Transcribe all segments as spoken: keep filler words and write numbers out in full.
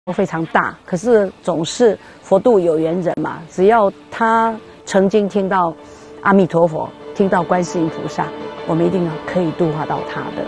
非常大，可是总是佛度有缘人嘛，只要他曾经听到阿弥陀佛，听到观世音菩萨，我们一定可以度化到他的。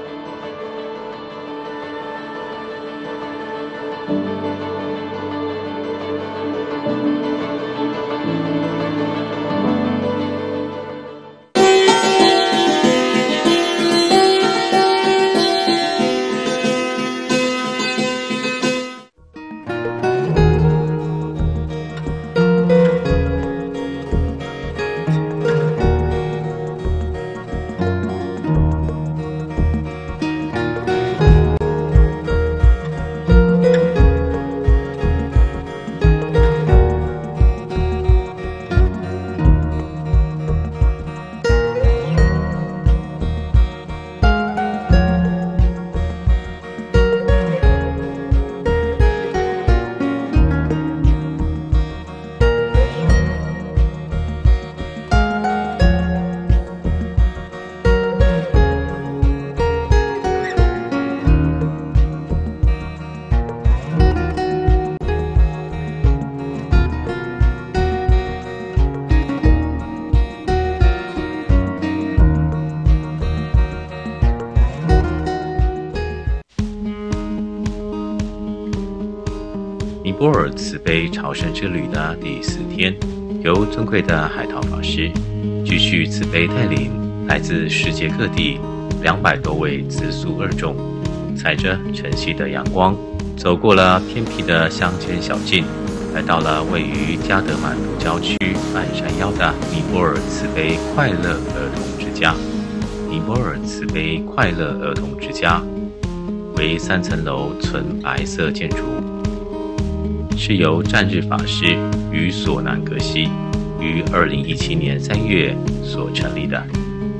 尼泊尔慈悲朝圣之旅的第四天，由尊贵的海涛法师继续慈悲带领来自世界各地两百多位资俗二众，踩着晨曦的阳光，走过了偏僻的乡间小径，来到了位于加德满都郊区半山腰的尼泊尔慈悲快乐儿童之家。尼泊尔慈悲快乐儿童之家为三层楼纯白色建筑，是由占日法师与索南格西于二零一七年三月所成立的。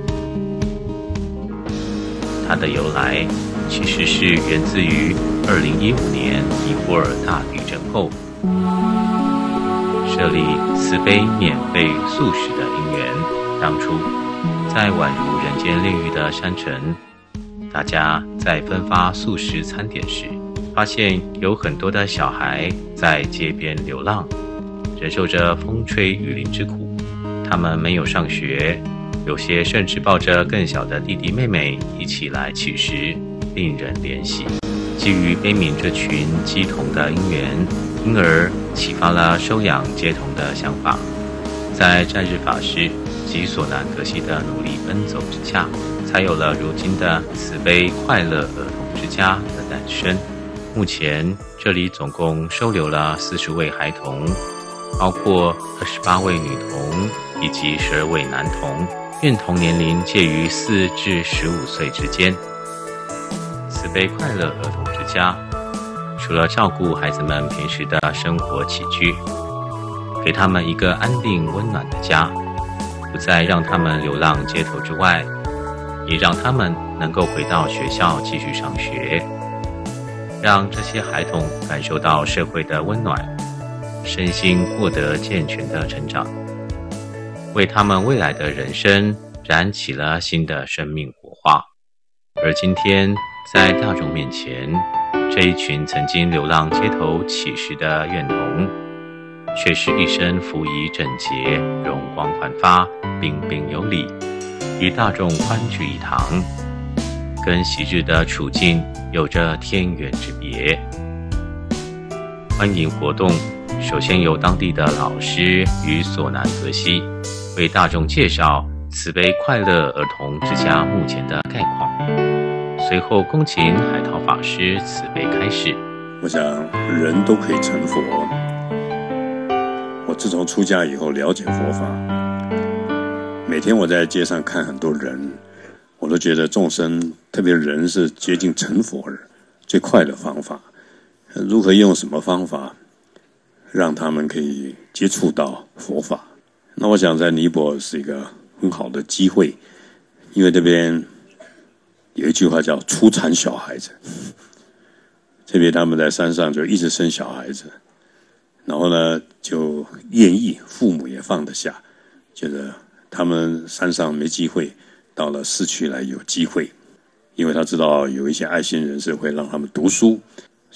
它的由来其实是源自于二零一五年尼泊尔大地震后，设立慈悲免费素食的因缘。当初在宛如人间炼狱的山城，大家在分发素食餐点时，发现有很多的小孩在街边流浪，忍受着风吹雨淋之苦。他们没有上学，有些甚至抱着更小的弟弟妹妹一起来乞食，令人怜惜。基于悲悯这群乩童的因缘，因而启发了收养街童的想法。在占日法师及索南格西的努力奔走之下，才有了如今的慈悲快乐儿童之家的诞生。目前这里总共收留了四十位孩童，包括二十八位女童以及十二位男童，愿童年龄介于四至十五岁之间。慈悲快乐儿童之家除了照顾孩子们平时的生活起居，给他们一个安定温暖的家，不再让他们流浪街头之外，也让他们能够回到学校继续上学，让这些孩童感受到社会的温暖，身心获得健全的成长，为他们未来的人生燃起了新的生命火花。而今天在大众面前，这一群曾经流浪街头乞食的怨童，却是一身服仪整洁，容光焕发，彬彬有礼，与大众欢聚一堂，跟昔日的处境有着天远之别。欢迎活动首先由当地的老师与索南格西为大众介绍慈悲快乐儿童之家目前的概况，随后恭请海涛法师慈悲开示。 我想人都可以成佛。我自从出家以后了解佛法，每天我在街上看很多人，我都觉得众生，特别人是接近成佛最快的方法。如何用什么方法让他们可以接触到佛法？那我想在尼泊尔是一个很好的机会，因为这边有一句话叫出产小孩子，特别他们在山上就一直生小孩子，然后呢就愿意，父母也放得下，觉得他们山上没机会，到了市区来有机会，因为他知道有一些爱心人士会让他们读书，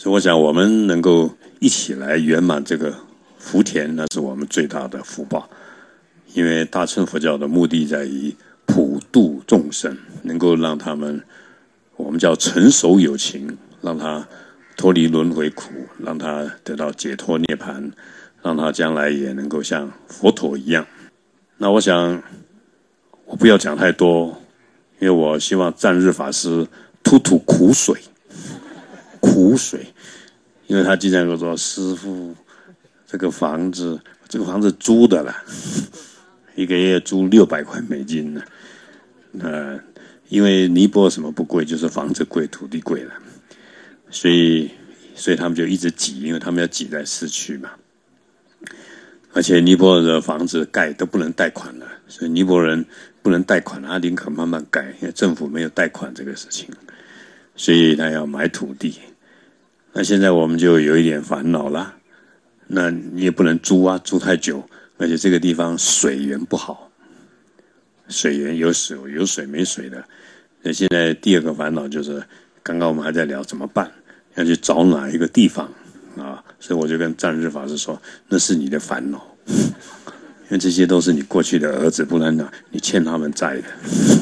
所以我想我们能够一起来圆满这个福田，那是我们最大的福报。因为大乘佛教的目的在于普度众生，能够让他们我们叫成熟有情，让他脱离轮回苦，让他得到解脱涅槃，让他将来也能够像佛陀一样。那我想我不要讲太多，因为我希望赞日法师吐吐苦水苦水，因为他经常跟我说，师父这个房子这个房子租的啦，一个月租六百块美金呢。呃，因为尼泊尔什么不贵，就是房子贵，土地贵了，所以所以他们就一直挤，因为他们要挤在市区嘛。而且尼泊尔的房子盖都不能贷款了，所以尼泊尔人不能贷款，他宁可慢慢盖，因为政府没有贷款这个事情，所以他要买土地。那现在我们就有一点烦恼啦，那你也不能租啊，租太久，而且这个地方水源不好，水源有水有水没水的。那现在第二个烦恼就是，刚刚我们还在聊怎么办，要去找哪一个地方啊？所以我就跟赞日法师说，那是你的烦恼，因为这些都是你过去的儿子，不然呢，你欠他们债的。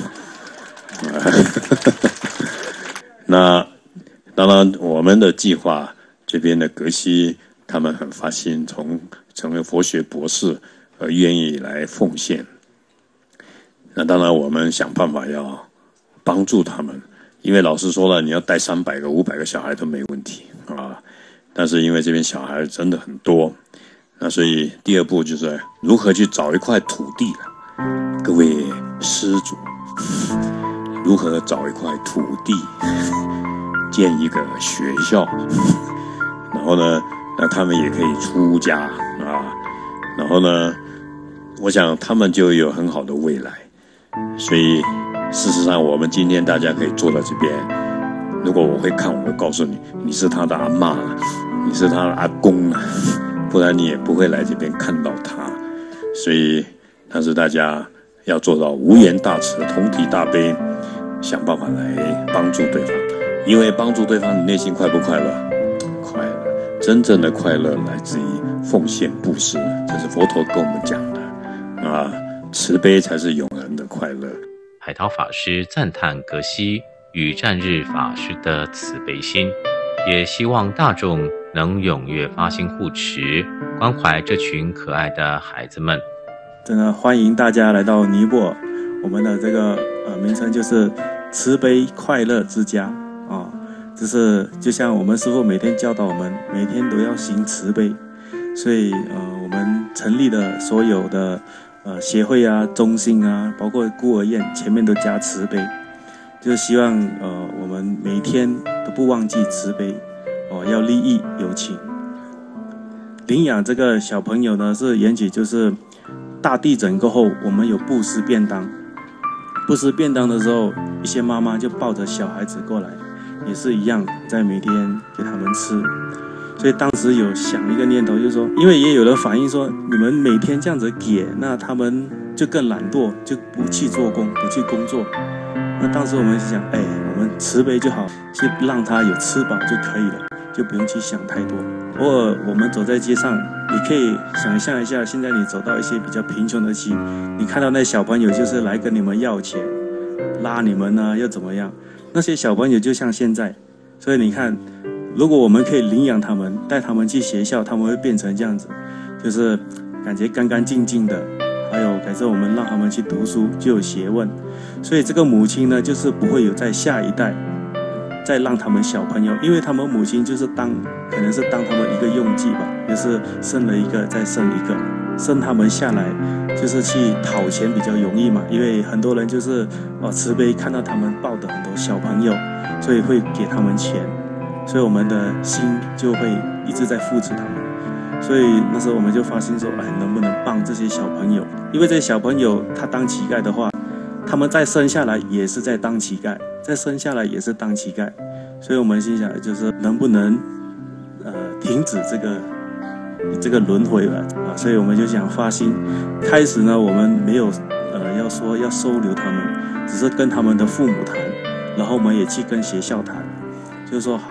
那当然，我们的计划这边的格西，他们很发心，从成为佛学博士而愿意来奉献。那当然，我们想办法要帮助他们，因为老师说了，你要带三百个、五百个小孩都没问题啊。但是因为这边小孩真的很多，那所以第二步就是如何去找一块土地了。各位施主，如何找一块土地？建一个学校，然后呢，那他们也可以出家啊，然后呢，我想他们就有很好的未来。所以事实上，我们今天大家可以坐到这边，如果我会看，我会告诉你，你是他的阿嬷了，你是他的阿公了，不然你也不会来这边看到他。所以，但是大家要做到无言大慈，同体大悲，想办法来帮助对方。因为帮助对方，你内心快不快乐？快乐。真正的快乐来自于奉献布施，这是佛陀跟我们讲的啊。慈悲才是永恒的快乐。 海涛法师赞叹格西与赞日法师的慈悲心，也希望大众能踊跃发心护持，关怀这群可爱的孩子们。 真的欢迎大家来到尼泊尔，我们的这个呃名称就是慈悲快乐之家啊，就是就像我们师父每天教导我们，每天都要行慈悲，所以呃我们成立的所有的呃协会啊、中心啊，包括孤儿院前面都加慈悲，就是希望呃我们每天都不忘记慈悲哦、呃，要利益有情。领养这个小朋友呢，是缘起就是大地震过后，我们有布施便当。布施便当的时候，一些妈妈就抱着小孩子过来，也是一样，在每天给他们吃。所以当时有想一个念头，就是说，因为也有人反映说，你们每天这样子给，那他们就更懒惰，就不去做工，不去工作。那当时我们就想，哎，我们慈悲就好，去让他有吃饱就可以了，就不用去想太多。偶尔我们走在街上，你可以想象一下，现在你走到一些比较贫穷的区，你看到那小朋友就是来跟你们要钱，拉你们呢，又怎么样？那些小朋友就像现在，所以你看，如果我们可以领养他们，带他们去学校，他们会变成这样子，就是感觉干干净净的，还有改正我们让他们去读书，就有学问。所以这个母亲呢，就是不会有在下一代再让他们小朋友，因为他们母亲就是当可能是当他们一个用计吧，就是生了一个再生一个，生他们下来就是去讨钱比较容易嘛，因为很多人就是哦慈悲看到他们抱的很多小朋友，所以会给他们钱，所以我们的心就会一直在扶持他们。所以那时候我们就发心说，哎，能不能帮这些小朋友？因为这些小朋友他当乞丐的话，他们再生下来也是在当乞丐，再生下来也是当乞丐。所以我们心想，就是能不能呃停止这个这个轮回吧啊？所以我们就想发心。开始呢，我们没有呃要说要收留他们，只是跟他们的父母谈，然后我们也去跟学校谈，就是说好，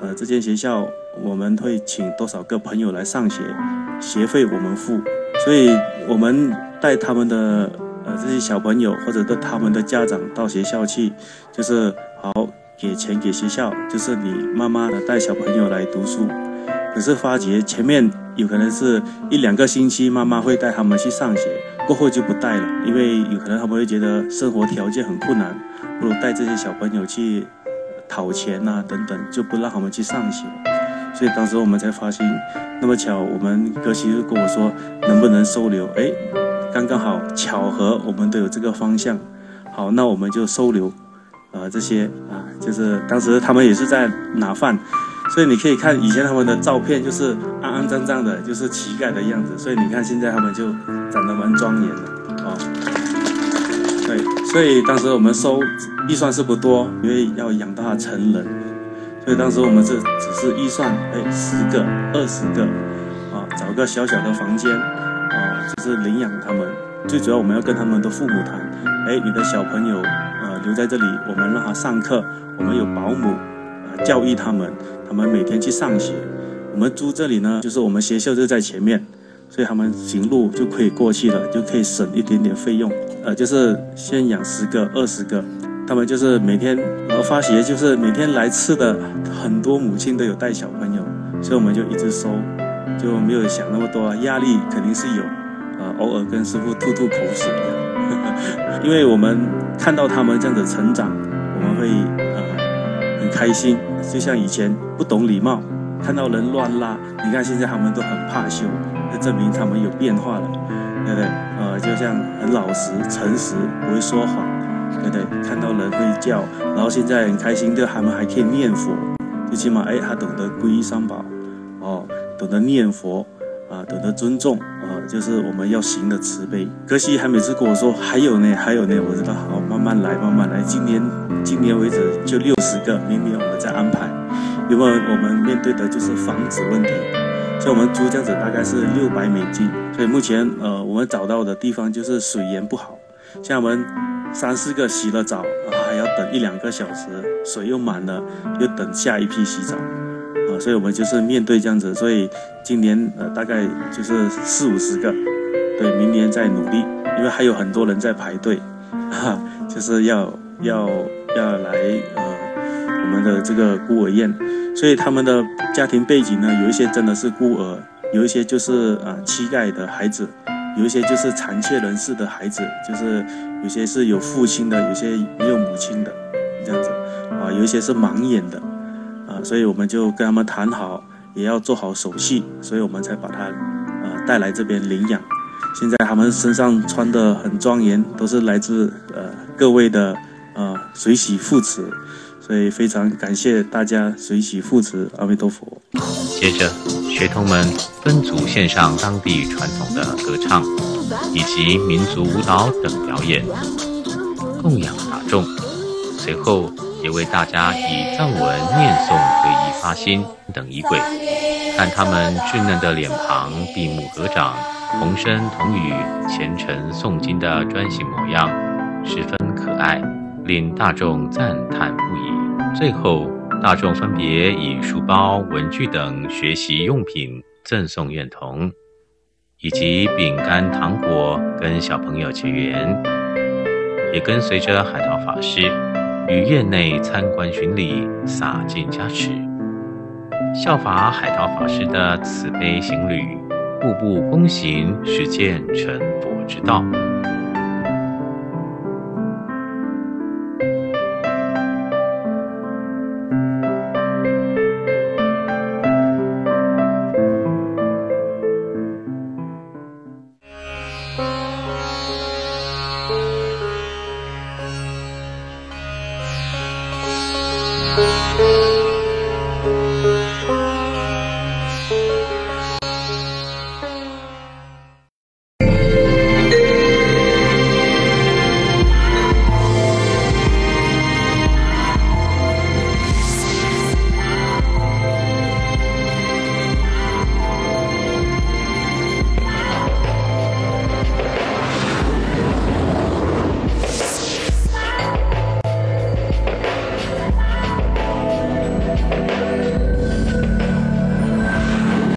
呃，这间学校我们会请多少个朋友来上学，学费我们付，所以我们带他们的呃这些小朋友或者的他们的家长到学校去，就是好给钱给学校，就是你妈妈带小朋友来读书。可是发觉前面有可能是一两个星期，妈妈会带他们去上学，过后就不带了，因为有可能他们会觉得生活条件很困难，不如带这些小朋友去讨钱啊等等，就不让他们去上学。所以当时我们才发现，那么巧，我们歌西就跟我说能不能收留，哎，刚刚好巧合，我们都有这个方向，好，那我们就收留，呃，这些啊，就是当时他们也是在拿饭。所以你可以看以前他们的照片，就是肮肮脏脏的，就是乞丐的样子。所以你看现在他们就长得蛮庄严的哦。对，所以当时我们收预算是不多，因为要养到他成人，所以当时我们是只是预算，哎，十个、二十个，啊，找个小小的房间，啊，就是领养他们。最主要我们要跟他们的父母谈，哎，你的小朋友呃留在这里，我们让他上课，我们有保姆。教育他们，他们每天去上学。我们租这里呢，就是我们学校就在前面，所以他们行路就可以过去了，就可以省一点点费用。呃，就是先养十个、二十个，他们就是每天，我发觉就是每天来吃的很多母亲都有带小朋友，所以我们就一直收，就没有想那么多，压力肯定是有，呃，偶尔跟师傅吐吐口水的，因为我们看到他们这样子成长，我们会呃。很开心，就像以前不懂礼貌，看到人乱拉，你看现在他们都很怕羞，那证明他们有变化了，对不对？呃，就像很老实、诚实，不会说谎，对不对？看到人会叫，然后现在很开心，就他们还可以念佛，最起码哎，他懂得皈依三宝，哦，懂得念佛啊，懂得尊重啊，就是我们要行的慈悲。可惜还每次跟我说还有呢，还有呢，我知道好，慢慢来，慢慢来，今年。今年为止就六十个，明年我们再安排，因为我们面对的就是房子问题，所以我们租这样子大概是六百美金。所以目前呃我们找到的地方就是水源不好，像我们三四个洗了澡啊，还要等一两个小时，水又满了，又等下一批洗澡啊，所以我们就是面对这样子。所以今年呃大概就是四五十个，对，明年再努力，因为还有很多人在排队，哈、啊，就是要要。要来呃我们的这个孤儿院，所以他们的家庭背景呢，有一些真的是孤儿，有一些就是啊、呃、乞丐的孩子，有一些就是残缺人士的孩子，就是有些是有父亲的，有些没有母亲的这样子啊，有一些是盲眼的啊，所以我们就跟他们谈好，也要做好手续，所以我们才把他呃带来这边领养。现在他们身上穿得很庄严，都是来自呃各位的。呃，随喜扶持，所以非常感谢大家随喜扶持，阿弥陀佛。 接着，学童们分组献上当地传统的歌唱以及民族舞蹈等表演，供养大众。随后，也为大家以藏文念诵得以发心等仪轨，看他们稚嫩的脸庞，闭目合掌，同声同语，虔诚诵经的专心模样，十分可爱。令大众赞叹不已。最后，大众分别以书包、文具等学习用品赠送院童，以及饼干、糖果跟小朋友结缘，也跟随着海涛法师于院内参观巡礼，洒尽加持，效法海涛法师的慈悲行旅，步步躬行，实践成佛之道。